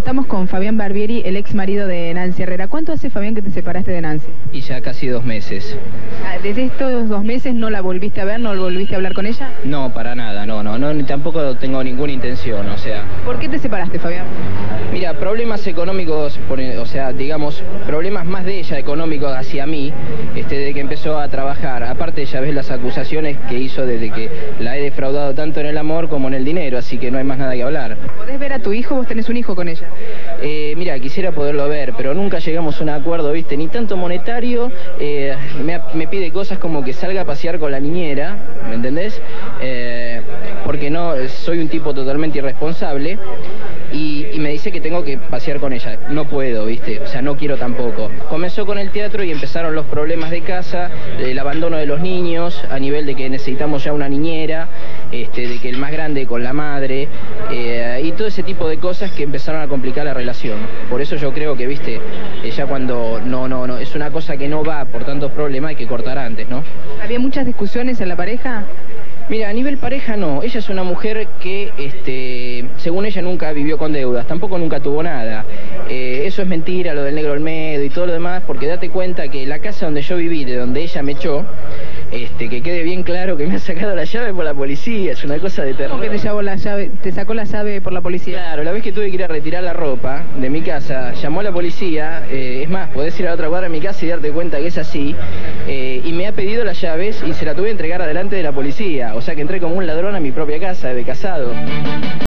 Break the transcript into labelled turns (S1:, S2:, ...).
S1: Estamos con Fabián Barbieri, el ex marido de Nancy Herrera. ¿Cuánto hace, Fabián, que te separaste de Nancy?
S2: Y ya casi 2 meses.
S1: ¿Desde estos 2 meses no la volviste a ver, no volviste a hablar con ella?
S2: No, para nada, no, ni tampoco tengo ninguna intención, o sea...
S1: ¿Por qué te separaste, Fabián?
S2: Mira, problemas económicos, o sea, digamos, problemas más de ella económicos hacia mí, desde que empezó a trabajar. Aparte, ya ves las acusaciones que hizo desde que la he defraudado tanto en el amor como en el dinero, así que no hay más nada que hablar.
S1: ¿Podés ver a tu hijo? ¿Vos tenés un hijo con ella?
S2: Mira, quisiera poderlo ver, pero nunca llegamos a un acuerdo, ¿viste? Ni tanto monetario, me pide cosas como que salga a pasear con la niñera, ¿me entendés? Porque no, soy un tipo totalmente irresponsable. Y me dice que tengo que pasear con ella. No puedo, ¿viste? O sea, no quiero tampoco. Comenzó con el teatro y empezaron los problemas de casa, el abandono de los niños, a nivel de que necesitamos ya una niñera, de que el más grande con la madre, y todo ese tipo de cosas que empezaron a complicar la relación. Por eso yo creo que, ¿viste? Ya cuando no, es una cosa que no va por tantos problemas, hay que cortar antes, ¿no?
S1: ¿Había muchas discusiones en la pareja?
S2: Mira, a nivel pareja no, ella es una mujer que, según ella, nunca vivió con deudas, tampoco nunca tuvo nada. Eso es mentira, lo del Negro Olmedo y todo lo demás, porque date cuenta que la casa donde yo viví, de donde ella me echó, que quede bien claro que me ha sacado la llave por la policía, es una cosa de terror.
S1: ¿Cómo que te sacó la llave por la policía?
S2: Claro, la vez que tuve que ir a retirar la ropa de mi casa, llamó a la policía, es más, podés ir a la otra cuadra de mi casa y darte cuenta que es así, y me ha pedido las llaves y se la tuve que entregar adelante de la policía, o sea que entré como un ladrón a mi propia casa, de casado.